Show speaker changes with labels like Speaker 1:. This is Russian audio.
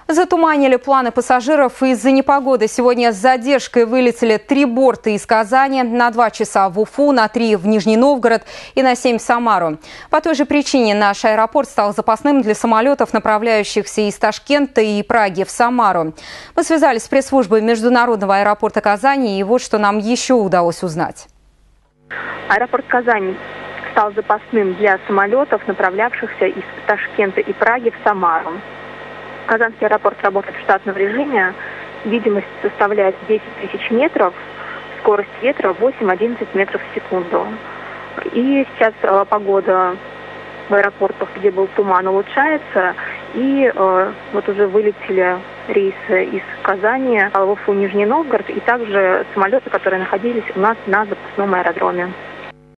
Speaker 1: Затуманили планы пассажиров. Из-за непогоды сегодня с задержкой вылетели 3 борта из Казани, на 2 часа в Уфу, на 3 в Нижний Новгород и на 7 в Самару. По той же причине наш аэропорт стал запасным для самолетов, направляющихся из Ташкента и Праги в Самару. Мы связались с пресс-службой Международного аэропорта Казани, и вот что нам еще удалось узнать.
Speaker 2: Аэропорт Казани стал запасным для самолетов, направлявшихся из Ташкента и Праги в Самару. Казанский аэропорт работает в штатном режиме. Видимость составляет 10 тысяч метров, скорость ветра 8-11 метров в секунду. И сейчас погода в аэропортах, где был туман, улучшается. И вот уже вылетели рейсы из Казани в Уфу, Нижний Новгород, и также самолеты, которые находились у нас на запасном аэродроме.